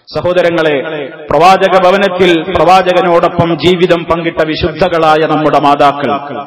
സഹോദരങ്ങളെ, പ്രവാചക ഭവനത്തിൽ പ്രവാചകനോടൊപ്പം ജീവിതം പങ്കിട്ട വിശുദ്ധകളായ നമ്മുടെ മാതാക്കൾ,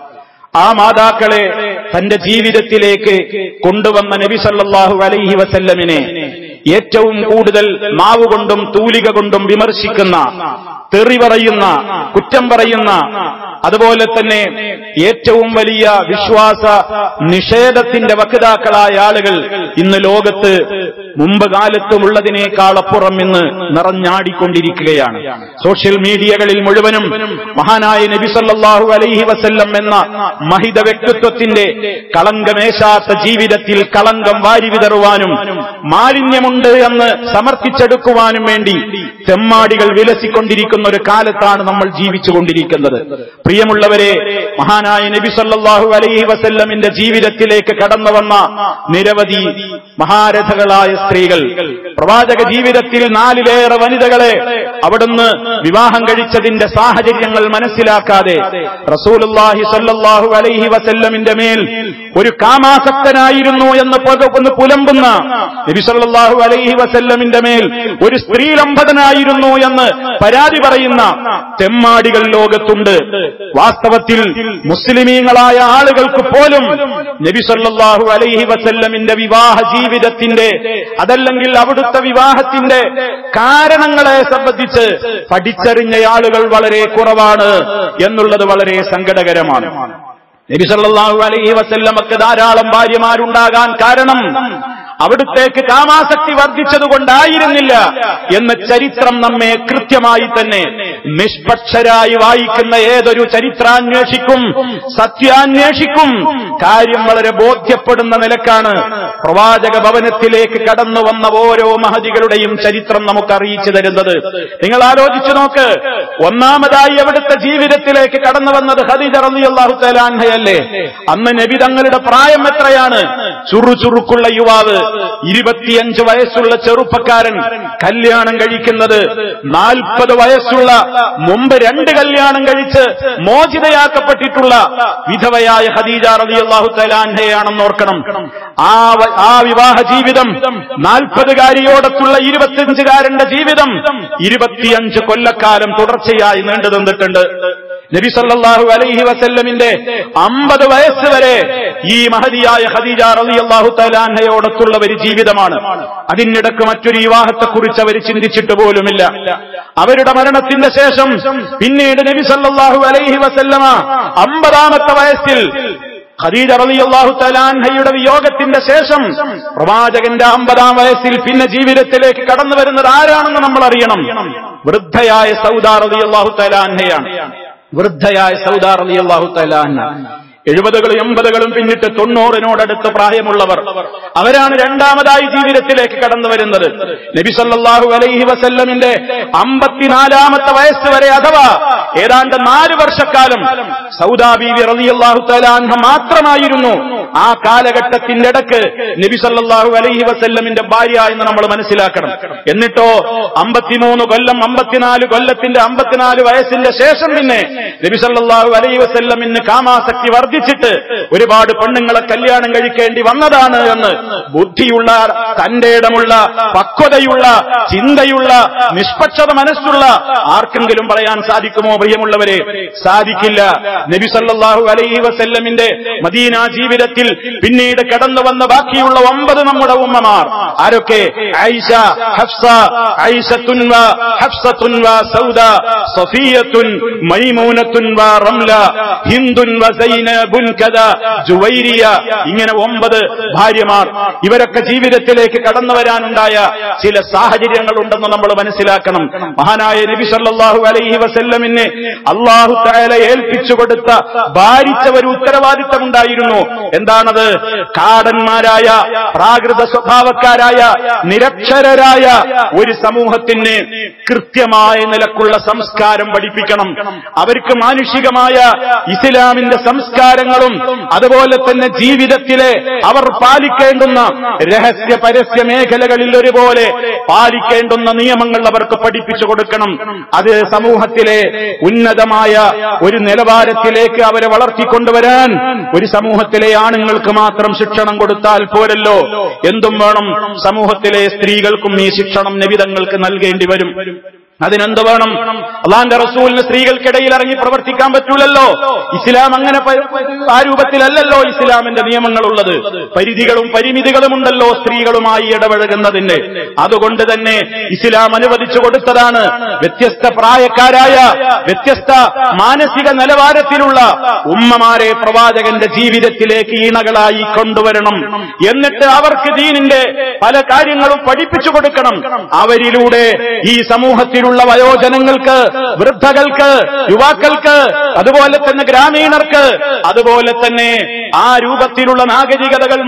ആ മാതാക്കളെ തന്റെ ജീവിതത്തിലേക്ക് കൊണ്ടുവന്ന നബി സല്ലല്ലാഹു അലൈഹി വസല്ലമിനെ ഏറ്റവും കൂടുതൽ നാവുകൊണ്ടും തൂലിക കൊണ്ടും വിമർശിക്കുന്ന, തെറി പറയുന്ന, കുറ്റം പറയുന്ന, അതുപോലെ തന്നെ ഏറ്റവും വലിയ വിശ്വാസ നിഷേധത്തിന്റെ വക്താക്കളായ ആളുകൾ ഇന്ന് ലോകത്ത് മുമ്പ് കാലത്തുമുള്ളതിനേക്കാൾ അപ്പുറം ഇന്ന് നിറഞ്ഞാടിക്കൊണ്ടിരിക്കുകയാണ്. സോഷ്യൽ മീഡിയകളിൽ മുഴുവനും മഹാനായ നബി സല്ലല്ലാഹു അലൈഹി വസല്ലം എന്ന മഹിത വ്യക്തിത്വത്തിന്റെ കളങ്കമേശാത്ത ജീവിതത്തിൽ കളങ്കം വാരി വിതറുവാനും മാലിന്യമുണ്ട് എന്ന് സമർത്ഥിച്ചെടുക്കുവാനും വേണ്ടി തെമ്മാടികൾ വിലസിക്കൊണ്ടിരിക്കുന്ന ഒരു കാലത്താണ് നമ്മൾ ജീവിച്ചുകൊണ്ടിരിക്കുന്നത്. പ്രിയമുള്ളവരെ, മഹാനായ നബി സല്ലല്ലാഹു അലൈഹി വസല്ലമിന്റെ ജീവിതത്തിലേക്ക് കടന്നു വന്ന നിരവധി മഹാരഥകളായ സ്ത്രീകൾ, പ്രവാചക ജീവിതത്തിൽ 4-ലേറെ വനിതകളെ അവിടുന്ന് വിവാഹം കഴിച്ചതിന്റെ സാഹചര്യങ്ങൾ മനസ്സിലാക്കാതെ റസൂലുള്ളാഹി സ്വല്ലല്ലാഹു അലൈഹി വസല്ലമിന്റെ മേൽ ഒരു കാമാസക്തനായിരുന്നു എന്ന് പുലമ്പുന്ന, നബി സല്ലല്ലാഹു അലൈഹി വസല്ലമിന്റെ മേൽ ഒരു സ്ത്രീലംബടനായിരുന്നു എന്ന് പരാതി പറയുന്ന തെമ്മാടികൾ ലോകത്തുണ്ട്. വാസ്തവത്തിൽ മുസ്ലിമീങ്ങളായ ആളുകൾക്ക് പോലും നബി സല്ലല്ലാഹു അലൈഹി വസല്ലമിന്റെ വിവാഹ ജീവിതത്തിന്റെ, അതല്ലെങ്കിൽ അവിടുത്തെ വിവാഹത്തിന്റെ കാരണങ്ങളെ സംബന്ധിച്ച് പഠിച്ചറിഞ്ഞ ആളുകൾ വളരെ കുറവാണ് എന്നുള്ളത് വളരെ സങ്കടകരമാണ്. നബി സല്ലല്ലാഹു അലൈഹി വസല്ലമക്ക് ധാരാളം ഭാര്യമാരുണ്ടാകാൻ കാരണം അവിടുത്തേക്ക് കാമാസക്തി വർദ്ധിച്ചതുകൊണ്ടായിരുന്നില്ല എന്ന ചരിത്രം നമ്മെ കൃത്യമായി തന്നെ നിഷ്പക്ഷരായി വായിക്കുന്ന ഏതൊരു ചരിത്രാന്വേഷിക്കും, സത്യാന്വേഷിക്കും കാര്യം വളരെ ബോധ്യപ്പെടുന്ന നിലക്കാണ് പ്രവാചക ഭവനത്തിലേക്ക് കടന്നു വന്ന ഓരോ മഹദികളുടെയും ചരിത്രം നമുക്ക് അറിയിച്ചു തരുന്നത്. നിങ്ങൾ ആലോചിച്ചു നോക്ക്. ഒന്നാമതായി അവിടുത്തെ ജീവിതത്തിലേക്ക് കടന്നു വന്നത് ഖദീജ റളിയല്ലാഹു തആല അൻഹയല്ലേ. അന്ന് നബി തങ്ങളുടെ പ്രായം എത്രയാണ്? ചുറുചുറുക്കുള്ള യുവാവ്, 25 വയസ്സുള്ള ചെറുപ്പക്കാരൻ കല്യാണം കഴിക്കുന്നത് 40 വയസ്സുള്ള, മുമ്പ് 2 കല്യാണം കഴിച്ച് മോചിതയാക്കപ്പെട്ടിട്ടുള്ള വിധവയായ ഖദീജ റളിയല്ലാഹു തആല അൻഹയാണെന്ന് ഓർക്കണം. ആ വിവാഹ ജീവിതം 40-കാരിയോടൊത്തുള്ള 25-കാരന്റെ ജീവിതം 25 കൊല്ലക്കാലം തുടർച്ചയായി നീണ്ടു നിന്നിട്ടുണ്ട്. നബി സല്ലല്ലാഹു അലൈഹി വസല്ലമിന്റെ 50 വയസ്സ് വരെ ഈ മഹദിയായ ഖദീജ റളിയല്ലാഹു തആല അൻഹയോടൊത്തുള്ള ഒരു ജീവിതമാണ്. അതിനിടക്ക് മറ്റൊരു വിവാഹത്തെക്കുറിച്ച് അവർ ചിന്തിച്ചിട്ട് പോലുമില്ല. അവരുടെ മരണത്തിന്റെ ശേഷം പിന്നീട് നബി സല്ലല്ലാഹു അലൈഹി വസല്ലമ 50-ാമത്തെ വയസ്സിൽ ഖദീജ റളിയല്ലാഹു തആല അൻഹയുടെ വിയോഗത്തിന്റെ ശേഷം പ്രവാചകന്റെ 50-ാം വയസ്സിൽ പിന്നെ ജീവിതത്തിലേക്ക് കടന്നു വരുന്നത് ആരാണെന്ന് നമ്മൾ അറിയണം. വൃദ്ധയായ സൗദ റളിയല്ലാഹു തആല അൻഹയാണ്. വൃദ്ധയായ സൗദ റളിയല്ലാഹു തആല അൻഹ 70കളും 80കളും പിന്നിട്ട് 90-നോടടുത്ത് പ്രായമുള്ളവർ, അവരാണ് രണ്ടാമതായി ജീവിതത്തിലേക്ക് കടന്നു വരുന്നത്. നബി സല്ലല്ലാഹു അലൈഹി വസല്ലമിന്റെ 54-ാമത്തെ വയസ്സ് വരെ, അഥവാ ഏതാണ്ട് 4 വർഷക്കാലം സൗദാ ബീവി റളിയല്ലാഹു തആല അൻഹ മാത്രമായിരുന്നു ആ കാലഘട്ടത്തിന്റെ ഇടക്ക് നബി സല്ലല്ലാഹു അലൈഹി വസല്ലമിന്റെ ഭാര്യ എന്ന് നമ്മൾ മനസ്സിലാക്കണം. എന്നിട്ടോ 53 കൊല്ലം, 54 കൊല്ലത്തിന്റെ 54 വയസ്സിന്റെ ശേഷം പിന്നെ നബി സല്ലല്ലാഹു അലൈഹി വസല്ലമിന് കാമാസക്തി വർദ്ധിച്ചിട്ട് ഒരുപാട് പെണ്ണുങ്ങളെ കല്യാണം കഴിക്കേണ്ടി വന്നതാണ് എന്ന് ബുദ്ധിയുള്ള, തന്റെ ഇടമുള്ള, പക്വതയുള്ള, ചിന്തയുള്ള, നിഷ്പക്ഷത മനസ്സുള്ള ആർക്കെങ്കിലും പറയാൻ സാധിക്കുമോ? പ്രിയമുള്ളവരെ, സാധിക്കില്ല. നബി സല്ലല്ലാഹു അലൈഹി വസല്ലമിന്റെ മദീന ജീവിതത്തിൽ പിന്നീട് കടന്നു വന്ന ബാക്കിയുള്ള 9 നമ്മുടെ ഉമ്മമാർ ആരൊക്കെ? ആയിഷ, ഹഫ്സ, ആയിഷത്തുൻ വ ഹഫ്സത്തുൻ വ സൗദ, സഫിയത്തുൻ, മൈമൂനത്തുൻ വ റംല, ഹിന്ദുൻ വ സൈനബുൻ കദ, ജുവൈരിയ, ഇങ്ങനെ 9 ഭാര്യമാർ. ഇവരൊക്കെ ജീവിതത്തിലേക്ക് കടന്നു വരാനുണ്ടായ ചില സാഹചര്യങ്ങൾ ഉണ്ടെന്ന് നമ്മൾ മനസ്സിലാക്കണം. മഹാനായ നബി സല്ലല്ലാഹു അലൈഹി വസല്ലമിനെ അല്ലാഹു തആല ഏൽപ്പിച്ചു കൊടുത്ത ഭാരിച്ച ഒരു ഉത്തരവാദിത്തമുണ്ടായിരുന്നു. എന്താണത്? കാടന്മാരായ, പ്രാകൃത സ്വഭാവക്കാരായ, നിരക്ഷരരായ ഒരു സമൂഹത്തിന് കൃത്യമായ നിലക്കുള്ള സംസ്കാരം പഠിപ്പിക്കണം. അവർക്ക് മാനുഷികമായ ഇസ്ലാമിന്റെ സംസ്കാരം സംസ്കാരങ്ങളും അതുപോലെ തന്നെ ജീവിതത്തിലെ അവർ പാലിക്കേണ്ടുന്ന രഹസ്യ പരസ്യ മേഖലകളിൽ ഒരുപോലെ പാലിക്കേണ്ടുന്ന നിയമങ്ങൾ അവർക്ക് പഠിപ്പിച്ചു കൊടുക്കണം. അത് സമൂഹത്തിലെ ഉന്നതമായ ഒരു നിലവാരത്തിലേക്ക് അവരെ വളർത്തിക്കൊണ്ടുവരാൻ ഒരു സമൂഹത്തിലെ ആണുങ്ങൾക്ക് മാത്രം ശിക്ഷണം കൊടുത്താൽ പോരല്ലോ, എന്തും വേണം. സമൂഹത്തിലെ സ്ത്രീകൾക്കും ഈ ശിക്ഷണം നബി തങ്ങൾക്ക് നൽകേണ്ടി വരും. അതിനെന്ത് വേണം? അല്ലാഹുവിന്റെ റസൂലിന് സ്ത്രീകൾക്കിടയിൽ ഇറങ്ങി പ്രവർത്തിക്കാൻ പറ്റൂലല്ലോ. ഇസ്ലാം അങ്ങനെ ആ രൂപത്തിലല്ലല്ലോ ഇസ്ലാമിന്റെ നിയമങ്ങളുള്ളത്. പരിധികളും പരിമിതികളും ഉണ്ടല്ലോ സ്ത്രീകളുമായി ഇടപഴകുന്നതിന്. അതുകൊണ്ട് തന്നെ ഇസ്ലാം അനുവദിച്ചു കൊടുത്തതാണ് വ്യത്യസ്ത പ്രായക്കാരായ വ്യത്യസ്ത മാനസിക നിലവാരത്തിലുള്ള ഉമ്മമാരെ പ്രവാചകന്റെ ജീവിതത്തിലേക്ക് ഇണകളായി കൊണ്ടുവരണം. എന്നിട്ട് അവർക്ക് ദീനിന്റെ പല കാര്യങ്ങളും പഠിപ്പിച്ചു കൊടുക്കണം. അവരിലൂടെ ഈ സമൂഹത്തിൽ വയോജനങ്ങൾക്ക്, വൃദ്ധകൾക്ക്, യുവാക്കൾക്ക്, അതുപോലെ തന്നെ ഗ്രാമീണർക്ക്, അതുപോലെ തന്നെ ആ രൂപത്തിലുള്ള നാഗരികതകൾ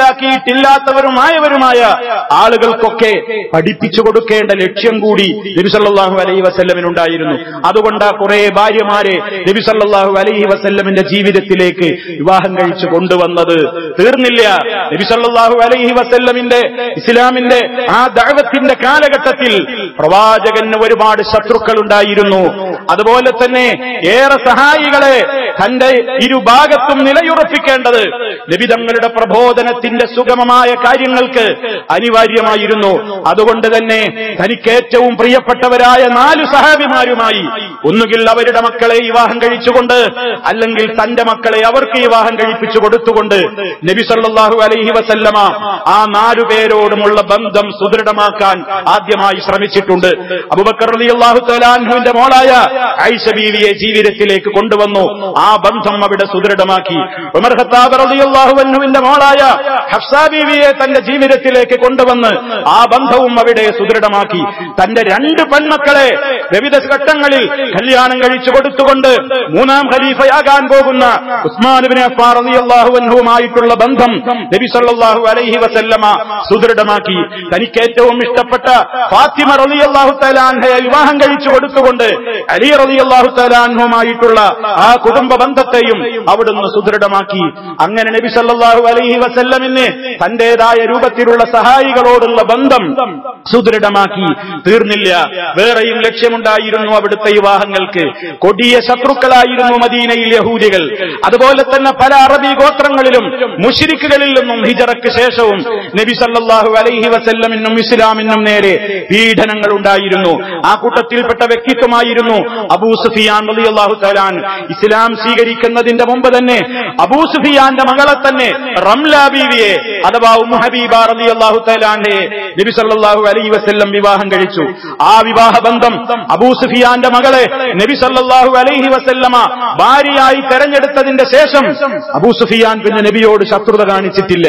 മനസ്സിലാക്കിയിട്ടില്ലാത്തവരുമായവരുമായ ആളുകൾക്കൊക്കെ പഠിപ്പിച്ചു കൊടുക്കേണ്ട ലക്ഷ്യം കൂടി നബി സല്ലല്ലാഹു അലൈഹി വസല്ലമിനുണ്ടായിരുന്നു. അതുകൊണ്ട് കുറെ ഭാര്യമാരെ നബി സല്ലല്ലാഹു അലൈഹി വസല്ലമിന്റെ ജീവിതത്തിലേക്ക് വിവാഹം കഴിച്ചു കൊണ്ടുവന്നത്. തീർന്നില്ല. നബി സല്ലല്ലാഹു അലൈഹി വസല്ലമിന്റെ ഇസ്ലാമിന്റെ ആ ദഅവത്തിന്റെ കാലഘട്ടത്തിൽ പ്രവാചകന് ഒരുപാട് ശത്രുക്കൾ ഉണ്ടായിരുന്നു. അതുപോലെ തന്നെ ഏറെ സഹായികളെ തന്റെ ഇരുഭാഗത്തും നിലയുറപ്പിക്കേണ്ടത് നബി തങ്ങളുടെ പ്രബോധനത്തിന്റെ സുഗമമായ കാര്യങ്ങൾക്ക് അനിവാര്യമായിരുന്നു. അതുകൊണ്ട് തന്നെ തനിക്ക് ഏറ്റവും പ്രിയപ്പെട്ടവരായ 4 സഹാബിമാരുമായി ഒന്നുകിൽ അവരുടെ മക്കളെ വിവാഹം കഴിച്ചുകൊണ്ട്, അല്ലെങ്കിൽ തന്റെ മക്കളെ അവർക്ക് വിവാഹം കഴിപ്പിച്ചു കൊടുത്തുകൊണ്ട് നബി സല്ലല്ലാഹു അലൈഹി വസല്ലമ ആ 4 പേരോടുമുള്ള ബന്ധം സുദൃഢമാക്കാൻ ആദ്യമായി ശ്രമിച്ചിട്ടുണ്ട്. അബൂബക്കർ റളിയല്ലാഹു തആല അൻഹുവിന്റെ മോളായ ആയിഷ ബീവിയെ ജീവിതത്തിലേക്ക് കൊണ്ടുവന്നു. ആ ബന്ധം അവിടെ സുദൃഢമാക്കി. ഉമർ ഖത്താബ് റളിയല്ലാഹു അൻഹുവിന്റെ മോളായ ഹഫ്സ ബീവിയെ തന്റെ ജീവിതത്തിലേക്ക് കൊണ്ടുവന്ന് ആ ബന്ധവും അവിടെ സുദൃഢമാക്കി. തന്റെ 2 പെൺമക്കളെ വിവിധ ഘട്ടങ്ങളിൽ കല്യാണം കഴിച്ചു കൊടുത്തുകൊണ്ട് 3ാം ഖലീഫയാകാൻ പോകുന്ന ഉസ്മാൻ ഇബ്നു അഫ്ഫാൻ റളിയല്ലാഹു അൻഹുവുമായിട്ടുള്ള ബന്ധം നബി സല്ലല്ലാഹു അലൈഹി വസല്ലമ സുദൃഢമാക്കി. തനിക്ക് ഏറ്റവും ഇഷ്ടപ്പെട്ട ഫാത്തിമ റളിയല്ലാഹു തആല അൻഹയെ വിവാഹം കഴിച്ചു കൊടുത്തുകൊണ്ട് അലി റളിയല്ലാഹു തആല അൻഹുമായിട്ടുള്ള ആ കുടുംബ ബന്ധത്തെയും അവിടുന്ന് സുദൃഢമാക്കി. അങ്ങനെ നബി സല്ലല്ലാഹു അലൈഹി വസല്ലമിന് തന്റേതായ രൂപത്തിലുള്ള സഹായികളോടുള്ള ബന്ധം സുദൃഢമാക്കി. തീർന്നില്ല. വേറെയും ലക്ഷ്യമുണ്ടായിരുന്നു അവിടുത്തെ വിവാഹങ്ങൾക്ക്. കൊടിയ ശത്രുക്കളായിരുന്നു മദീനയിൽ യഹൂദികൾ. അതുപോലെ തന്നെ പല അറബി ഗോത്രങ്ങളിലും മുശ്രിക്കുകളിൽ നിന്നും ഹിജറയ്ക്ക് ശേഷവും നബി സല്ലല്ലാഹു അലൈഹി വസല്ലമിനും ഇസ്ലാമിനും നേരെ പീഡനങ്ങൾ ഉണ്ടായിരുന്നു. ആ കൂട്ടത്തിൽപ്പെട്ട വ്യക്തിത്വമായിരുന്നു അബൂ സുഫിയാൻ റളിയല്ലാഹു തആല. ഇസ്ലാം സ്വീകരിക്കുന്നതിന്റെ മുമ്പ് തന്നെ അബൂ സുഫിയാന്റെ മകളെ തന്നെ റംല ബീവിയെ അഥവാ ഉമ്മു ഹബീബ റളിയല്ലാഹു തആല നബി സല്ലല്ലാഹു അലൈഹി വസല്ലം വിവാഹം കഴിച്ചു. ആ വിവാഹ ബന്ധം അബൂ സുഫിയാന്റെ മകളെ നബി സല്ലല്ലാഹു അലൈഹി വസല്ലമ ഭാര്യയായി തെരഞ്ഞെടുത്തതിന്റെ ശേഷം അബൂ സുഫിയാൻ പിന്നെ നബിയോട് ശത്രുത കാണിച്ചിട്ടില്ല.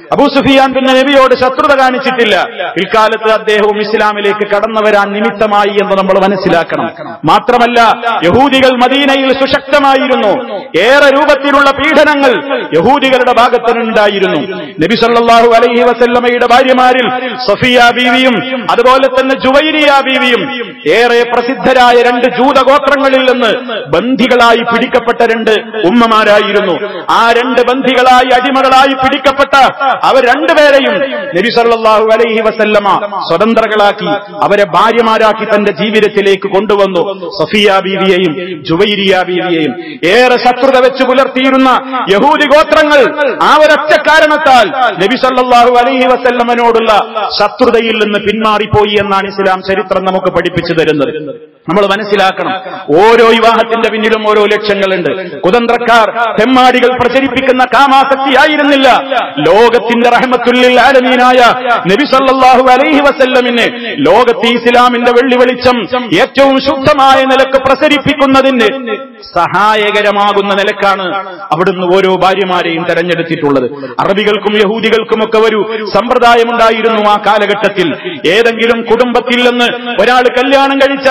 പിൽക്കാലത്ത് അദ്ദേഹവും ഇസ്ലാമിലേക്ക് കടന്നു വരാൻ നിമിത്തമായി എന്ന് നമ്മൾ മനസ്സിലാക്കണം. മാത്രമല്ല യഹൂദികൾ മദീനയിൽ സുശക്തമായിരുന്നു. ഏറെ രൂപത്തിലുള്ള പീഡനങ്ങൾ യഹൂദികളുടെ ഭാഗത്തുനിന്നുണ്ടായിരുന്നു. നബി സല്ലല്ലാഹു അലൈഹി വസല്ലമയുടെ ഭാര്യമാരിൽ സഫിയ ബീവിയും അതുപോലെ തന്നെ ജുവൈരിയ ബീവിയും ഏറെ പ്രസിദ്ധരായ 2 ജൂതഗോത്രങ്ങളിൽ നിന്ന് ബന്ധികളായി പിടിക്കപ്പെട്ട 2 ഉമ്മമാരായിരുന്നു. ആ 2 ബന്ധികളായി അടിമകളായി പിടിക്കപ്പെട്ട അവർ 2 പേരെയും നബി സല്ലല്ലാഹു അലൈഹി വസല്ലമ സ്വതന്ത്രകളാക്കി അവരെ ഭാര്യമാരാക്കി തന്റെ ജീവിതത്തിലേക്ക് കൊണ്ടുവന്നു. സഫിയ ബീവിയെയും ജുവൈരിയ ബീവിയെയും ഏറെ ശത്രുത വെച്ച് പുലർത്തിയിരുന്ന യഹൂദി ഗോത്രങ്ങൾ ആ ഒരൊറ്റ കാരണത്താൽ നബി സല്ലല്ലാഹു അലൈഹി വസല്ലമനോടുള്ള ശത്രുതയിൽ നിന്ന് പിന്മാറിപ്പോയി എന്നാണ് ഇസ്ലാം ചരിത്രം നമുക്ക് പഠിപ്പിച്ചു തരുന്നത്. നമ്മൾ മനസ്സിലാക്കണം, ഓരോ വിവാഹത്തിന്റെ പിന്നിലും ഓരോ ലക്ഷ്യങ്ങളുണ്ട്. കുതന്ത്രക്കാർ തെമ്മാടികൾ പ്രചരിപ്പിക്കുന്ന കാമാസക്തിയായിരുന്നില്ല ലോകത്തിന്റെ റഹ്മത്തുൽ ആലമീനായ നബി സല്ലല്ലാഹു അലൈഹി വസല്ലമിനെ ലോകത്തെ ഇസ്ലാമിന്റെ വെള്ളി വെളിച്ചം ഏറ്റവും ശുദ്ധമായ നിലക്ക് പ്രസരിപ്പിക്കുന്നതിന് സഹായകരമാകുന്ന നിലക്കാണ് അവിടുന്ന് ഓരോ ഭാര്യമാരെയും തെരഞ്ഞെടുത്തിട്ടുള്ളത്. അറബികൾക്കും യഹൂദികൾക്കുമൊക്കെ ഒരു സമ്പ്രദായമുണ്ടായിരുന്നു ആ കാലഘട്ടത്തിൽ. ഏതെങ്കിലും കുടുംബത്തിൽ നിന്ന് ഒരാൾ കല്യാണം കഴിച്ചാൽ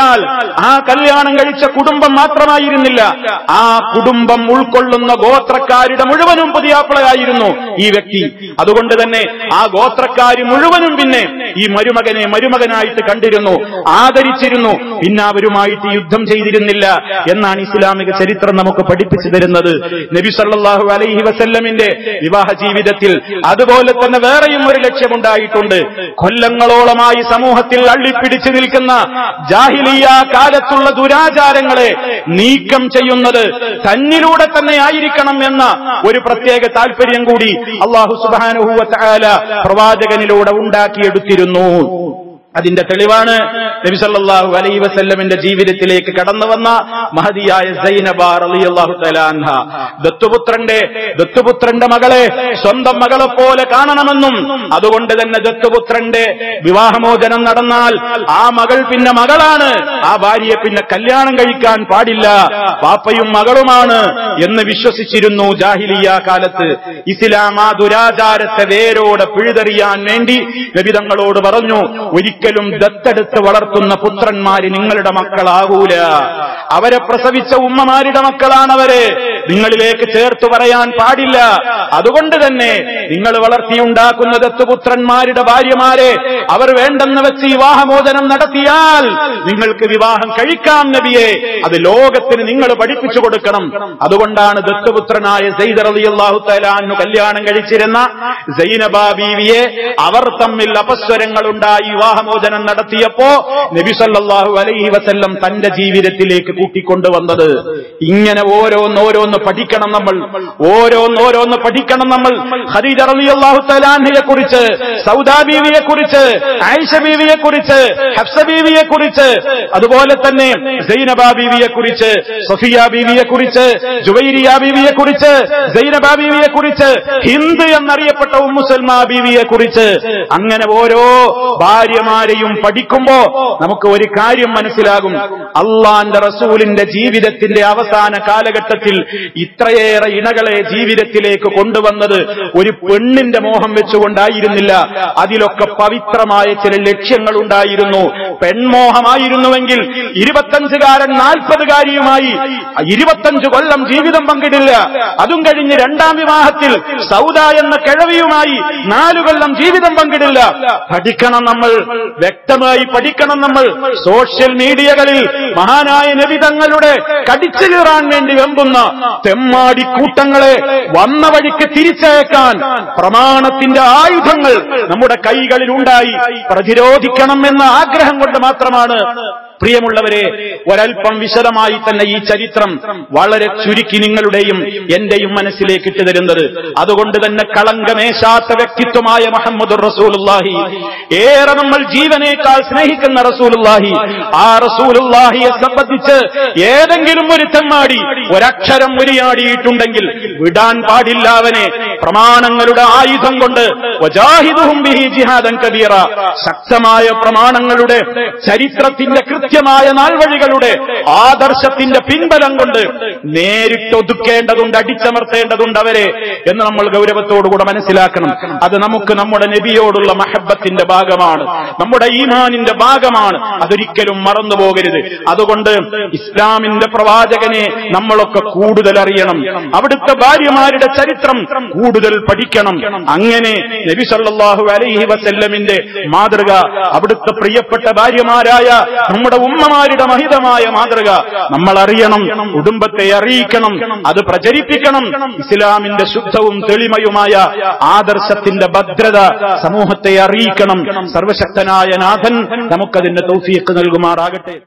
ആ കല്യാണം കഴിച്ച കുടുംബം മാത്രമായിരുന്നില്ല, ആ കുടുംബം ഉൾക്കൊള്ളുന്ന ഗോത്രക്കാരുടെ മുഴുവനും പുതിയാപ്പിളയായിരുന്നു ഈ വ്യക്തി. അതുകൊണ്ട് തന്നെ ആ ഗോത്രക്കാര് മുഴുവനും പിന്നെ ഈ മരുമകനെ മരുമകനായിട്ട് കണ്ടിരുന്നു, ആദരിച്ചിരുന്നു. പിന്നെ അവരുമായിട്ട് യുദ്ധം ചെയ്തിരുന്നില്ല എന്നാണ് ഇസ്ലാമിക ചരിത്രം നമുക്ക് പഠിപ്പിച്ചു തരുന്നത്. നബി സല്ലല്ലാഹു അലൈഹി വസല്ലമിന്റെ വിവാഹ ജീവിതത്തിൽ അതുപോലെ തന്നെ വേറെയും ഒരു ലക്ഷ്യമുണ്ടായിട്ടുണ്ട്. കൊല്ലങ്ങളോളമായി സമൂഹത്തിൽ അള്ളിപ്പിടിച്ചു നിൽക്കുന്ന ജാഹിലിയ്യ കാലത്തുള്ള ദുരാചാരങ്ങളെ നീക്കം ചെയ്യുന്നത് തന്നിലൂടെ തന്നെ ആയിരിക്കണം എന്ന ഒരു പ്രത്യേക താല്പര്യം കൂടി അല്ലാഹു സുബ്ഹാനഹു വ തആല പ്രവാചകനിലൂടെ ഉണ്ടാക്കിയെടുത്തിരുന്നു. അതിന്റെ തെളിവാണ് നബി സല്ലല്ലാഹു അലൈഹി വസല്ലമിന്റെ ജീവിതത്തിലേക്ക് കടന്നു വന്ന മഹദിയായ സൈനബ റളിയല്ലാഹു തആല അൻഹ. ദത്തുപുത്രന്റെ മകളെ സ്വന്തം മകളെ പോലെ കാണണമെന്നും അതുകൊണ്ട് തന്നെ ദത്തുപുത്രന്റെ വിവാഹമോചനം നടന്നാൽ ആ മകൾ പിന്നെ മകളാണ്, ആ ഭാര്യയെ പിന്നെ കല്യാണം കഴിക്കാൻ പാടില്ല, പാപ്പയും മകളുമാണ് എന്ന് വിശ്വസിച്ചിരുന്നു ജാഹിലിയ്യ കാലത്ത്. ഇസ്ലാം ആ ദുരാചാരത്തെ വേരോടെ പിഴുതെറിയാൻ വേണ്ടി നബി തങ്ങളോട് പറഞ്ഞു, ഒരിക്കലും ദത്തെടുത്ത് വളർത്തുന്ന പുത്രന്മാര് നിങ്ങളുടെ മക്കളാകൂല, അവരെ പ്രസവിച്ച ഉമ്മമാരുടെ മക്കളാണവര്, നിങ്ങളിലേക്ക് ചേർത്ത് പറയാൻ പാടില്ല. അതുകൊണ്ട് തന്നെ നിങ്ങൾ വളർത്തിയുണ്ടാക്കുന്ന ദത്തുപുത്രന്മാരുടെ ഭാര്യമാരെ അവർ വേണ്ടെന്ന് വെച്ച് വിവാഹമോചനം നടത്തിയാൽ നിങ്ങൾക്ക് വിവാഹം കഴിക്കാം നബിയെ, അത് ലോകത്തിന് നിങ്ങൾ പഠിപ്പിച്ചു കൊടുക്കണം. അതുകൊണ്ടാണ് ദത്തുപുത്രനായ സയ്യിദ് റളിയല്ലാഹു തആല അൻഹു കല്യാണം കഴിച്ചിരുന്ന സൈനബ ബീവിയെ അവർ തമ്മിൽ അപസ്വരങ്ങളുണ്ടായി വിവാഹമോചനം നടത്തിയപ്പോ നബി സല്ലല്ലാഹു അലൈഹി വസല്ലം തന്റെ ജീവിതത്തിലേക്ക് കൂട്ടിക്കൊണ്ടുവന്നത്. ഇങ്ങനെ ഓരോന്നോരോന്ന് പഠിക്കണം നമ്മൾ, ഓരോന്നോരോന്ന് പഠിക്കണം നമ്മൾ. ഖദീജ റളിയല്ലാഹു തആല അൻഹയെ കുറിച്ച്, സൗദാ ബീവിയെ കുറിച്ച്, ആയിഷ ബീവിയെ കുറിച്ച്, ഹഫ്സ ബീവിയെ കുറിച്ച്, അതുപോലെ തന്നെ സൈനബ ബീവിയെ കുറിച്ച്, സഫിയ ബീവിയെ കുറിച്ച്, ജുവൈരിയ ബീവിയെ കുറിച്ച്, സൈനബ ബീവിയെ കുറിച്ച്, ഹിന്ദ് എന്നറിയപ്പെട്ട ഉമ്മു സൽമാ ബീവിയെ കുറിച്ച്, അങ്ങനെ ഓരോ ഭാര്യമാരെയും പഠിക്കുമ്പോ നമുക്ക് ഒരു കാര്യം മനസ്സിലാകും. അള്ളാന്റെ റസൂലിന്റെ ജീവിതത്തിന്റെ അവസാന കാലഘട്ടത്തിൽ ഇത്രയേറെ ഇണകളെ ജീവിതത്തിലേക്ക് കൊണ്ടുവന്നത് ഒരു പെണ്ണിന്റെ മോഹം വെച്ചുകൊണ്ടായിരുന്നില്ല, അതിലൊക്കെ പവിത്രമായ ചില ലക്ഷ്യങ്ങളുണ്ടായിരുന്നു. പെൺമോഹമായിരുന്നുവെങ്കിൽ 25കാരൻ 40കാരിയുമായി 25 കൊല്ലം ജീവിതം പങ്കിടില്ല. അതും കഴിഞ്ഞ് രണ്ടാം വിവാഹത്തിൽ സൗദ എന്ന കിഴവിയുമായി 4 കൊല്ലം ജീവിതം പങ്കിടില്ല. പഠിക്കണം നമ്മൾ, വ്യക്തമായി പഠിക്കണം നമ്മൾ. സോഷ്യൽ മീഡിയകളിൽ മഹാനായ നബി തങ്ങളുടെ കടിച്ചു കീറാൻ വേണ്ടി വെമ്പുന്ന തെമ്മാടി കൂട്ടങ്ങളെ വന്ന വഴിക്ക് തിരിച്ചയക്കാൻ പ്രമാണത്തിന്റെ ആയുധങ്ങൾ നമ്മുടെ കൈകളിൽ ഉണ്ടായി പ്രതിരോധിക്കണം എന്ന ആഗ്രഹം കൊണ്ട് മാത്രമാണ്. പ്രിയമുള്ളവരെ, ഒരൽപ്പം വിശദമായി തന്നെ ഈ ചരിത്രം വളരെ ചുരുക്കി നിങ്ങളുടെയും എന്റെയും മനസ്സിലേക്ക് ഇട്ടുതരുന്നത്. അതുകൊണ്ട് തന്നെ കളങ്കമേശാത്ത വ്യക്തിത്വമായ മുഹമ്മദുർ റസൂലുള്ളാഹി, ഏറെ നമ്മൾ ജീവനേക്കാൾ സ്നേഹിക്കുന്ന റസൂലുള്ളാഹി, ആ റസൂലുള്ളാഹിയെ സംബന്ധിച്ച് ഏതെങ്കിലും ഒരു തെമ്മാടി ഒരക്ഷരം ഉരിയാടിയിട്ടുണ്ടെങ്കിൽ വിടാൻ പാടില്ല അവനെ. പ്രമാണങ്ങളുടെ ആയുധം കൊണ്ട് വജാഹിദുഹും ബിഹി ജിഹാദൻ കബീറ, ശക്തമായ പ്രമാണങ്ങളുടെ ചരിത്രത്തിന്റെ കൃത്യമായ നാൾവഴികളുടെ ആദർശത്തിന്റെ പിൻബലം കൊണ്ട് നേരിട്ടൊതുക്കേണ്ടതുണ്ട്, അടിച്ചമർത്തേണ്ടതുണ്ട് അവരെ എന്ന് നമ്മൾ ഗൗരവത്തോടുകൂടെ മനസ്സിലാക്കണം. അത് നമുക്ക് നമ്മുടെ നബിയോടുള്ള മഹബത്തിന്റെ ഭാഗമാണ്, നമ്മുടെ ഈമാനിന്റെ ഭാഗമാണ്. അതൊരിക്കലും മറന്നുപോകരുത്. അതുകൊണ്ട് ഇസ്ലാമിന്റെ പ്രവാചകനെ നമ്മളൊക്കെ കൂടുതൽ അറിയണം, അവിടുത്തെ ഭാര്യമാരുടെ ചരിത്രം കൂടുതൽ പഠിക്കണം. അങ്ങനെ നബി സല്ലല്ലാഹു അലൈഹി വസല്ലമിന്റെ മാതൃക, അവിടുത്തെ പ്രിയപ്പെട്ട ഭാര്യമാരായ നമ്മുടെ ഉമ്മമാരുടെ മഹിതമായ മാതൃക നമ്മൾ അറിയണം, കുടുംബത്തെ അറിയിക്കണം, അത് പ്രചരിപ്പിക്കണം. ഇസ്ലാമിന്റെ ശുദ്ധവും തെളിമയുമായ ആദർശത്തിന്റെ ഭദ്രത സമൂഹത്തെ അറിയിക്കണം. സർവശക്തനായ നാഥൻ നമുക്കതിന്റെ തൗഫീഖ് നൽകുമാറാകട്ടെ.